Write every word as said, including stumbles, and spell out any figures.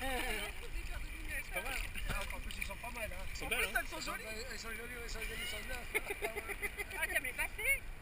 C'est pas mal. En plus, ils sont pas mal. Hein. Ils sont En belles, plus, hein. elles sont jolies. Ils sont jolis, ils sont jolis, ils sont neufs. Ah, tu aimes les passer?